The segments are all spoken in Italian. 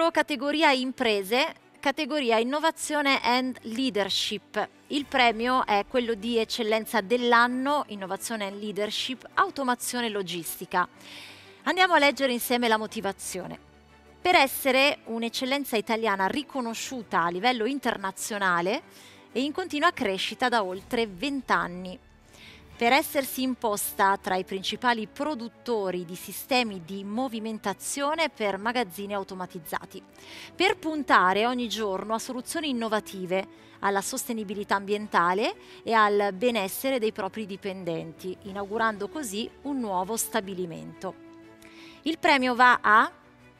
premio categoria imprese, categoria innovazione and leadership. Il premio è quello di eccellenza dell'anno, innovazione and leadership, automazione e logistica. Andiamo a leggere insieme la motivazione. Per essere un'eccellenza italiana riconosciuta a livello internazionale e in continua crescita da oltre 20 anni. Per essersi imposta tra i principali produttori di sistemi di movimentazione per magazzini automatizzati, per puntare ogni giorno a soluzioni innovative, alla sostenibilità ambientale e al benessere dei propri dipendenti, inaugurando così un nuovo stabilimento. Il premio va a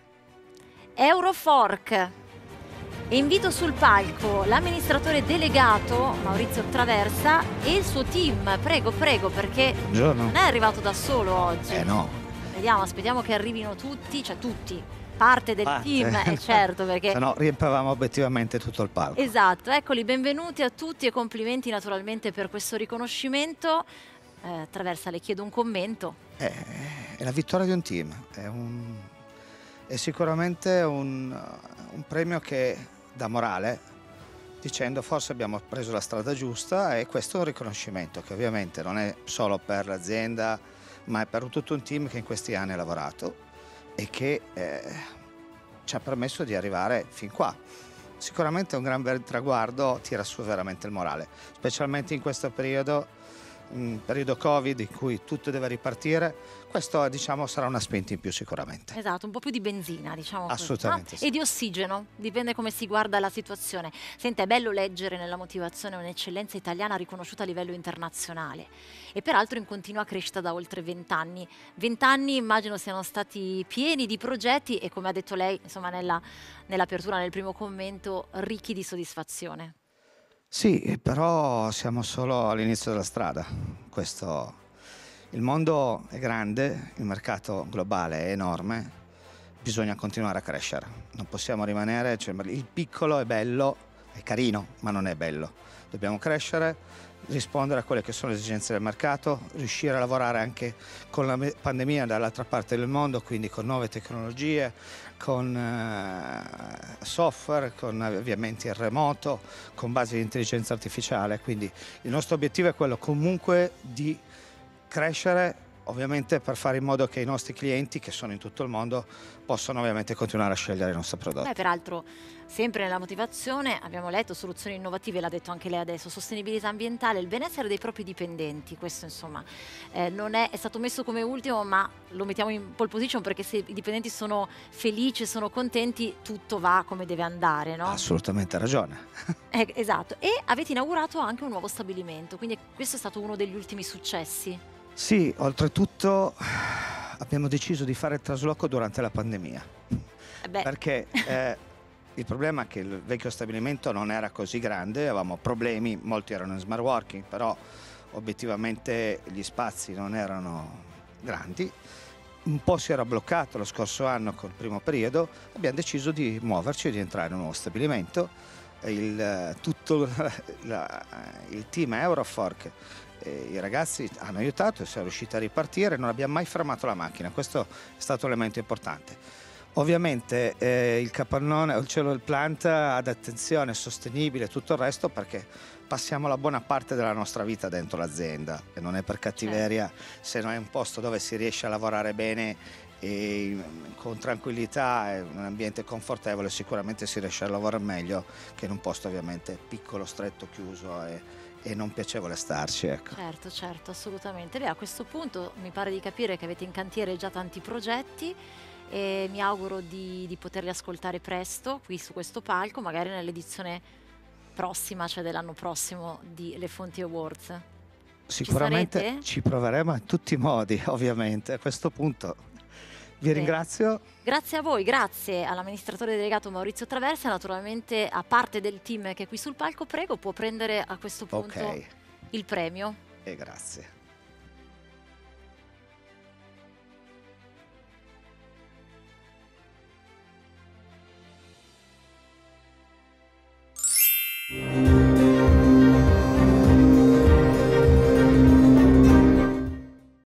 Eurofork. E invito sul palco l'amministratore delegato Maurizio Traversa e il suo team. Prego, prego, perché Buongiorno. non è arrivato da solo oggi. No. Vediamo, aspettiamo che arrivino tutti, cioè tutti, parte del team, certo, perché... Se no riempivamo obiettivamente tutto il palco. Esatto, eccoli, benvenuti a tutti e complimenti naturalmente per questo riconoscimento. Traversa, le chiedo un commento. È la vittoria di un team, è sicuramente un premio che dà morale, dicendo forse abbiamo preso la strada giusta, e questo è un riconoscimento che ovviamente non è solo per l'azienda, ma è per tutto un team che in questi anni ha lavorato e che ci ha permesso di arrivare fin qua. Sicuramente un gran bel traguardo, tira su veramente il morale, specialmente in questo periodo, un periodo Covid in cui tutto deve ripartire. Questo, diciamo, sarà una spinta in più sicuramente. Esatto, un po' più di benzina, diciamo così, assolutamente, no? sì. E di ossigeno, dipende come si guarda la situazione. Senta, è bello leggere nella motivazione un'eccellenza italiana riconosciuta a livello internazionale e peraltro in continua crescita da oltre 20 anni. 20 anni immagino siano stati pieni di progetti e, come ha detto lei, insomma, nell'apertura, nel primo commento, ricchi di soddisfazione. Sì, però siamo solo all'inizio della strada. Il mondo è grande, il mercato globale è enorme, bisogna continuare a crescere. Non possiamo rimanere, cioè, il piccolo è bello, è carino, ma non è bello. Dobbiamo crescere, rispondere a quelle che sono le esigenze del mercato, riuscire a lavorare anche con la pandemia dall'altra parte del mondo, quindi con nuove tecnologie, con software, con avviamenti in remoto, con basi di intelligenza artificiale. Quindi il nostro obiettivo è quello comunque di crescere, ovviamente per fare in modo che i nostri clienti, che sono in tutto il mondo, possano ovviamente continuare a scegliere i nostri prodotti. Peraltro, sempre nella motivazione abbiamo letto soluzioni innovative, l'ha detto anche lei adesso, sostenibilità ambientale, il benessere dei propri dipendenti. Questo, insomma, non è stato messo come ultimo, ma lo mettiamo in pole position, perché se i dipendenti sono felici, sono contenti, tutto va come deve andare, no? Assolutamente ragione. Esatto. E avete inaugurato anche un nuovo stabilimento, quindi questo è stato uno degli ultimi successi. Sì, oltretutto abbiamo deciso di fare il trasloco durante la pandemia, perché il problema è che il vecchio stabilimento non era così grande, avevamo problemi, molti erano in smart working, però obiettivamente gli spazi non erano grandi. Un po' si era bloccato lo scorso anno col primo periodo, abbiamo deciso di muoverci e di entrare in un nuovo stabilimento. Tutto il team Eurofork, i ragazzi hanno aiutato e siamo riusciti a ripartire, non abbiamo mai fermato la macchina, questo è stato un elemento importante. Ovviamente il capannone, il cielo del plant, ad attenzione sostenibile e tutto il resto, perché passiamo la buona parte della nostra vita dentro l'azienda e non è per cattiveria, se non è un posto dove si riesce a lavorare bene e con tranquillità e un ambiente confortevole, sicuramente si riesce a lavorare meglio che in un posto ovviamente piccolo, stretto, chiuso e non piacevole starci, ecco. Certo, certo, assolutamente. Beh, a questo punto mi pare di capire che avete in cantiere già tanti progetti e mi auguro di poterli ascoltare presto qui su questo palco, magari nell'edizione prossima, cioè dell'anno prossimo, di Le Fonti Awards. Sicuramente ci proveremo in tutti i modi, ovviamente. A questo punto vi ringrazio. Grazie a voi, grazie all'amministratore delegato Maurizio Traversa, naturalmente a parte del team che è qui sul palco. Prego, può prendere a questo punto il premio. E grazie.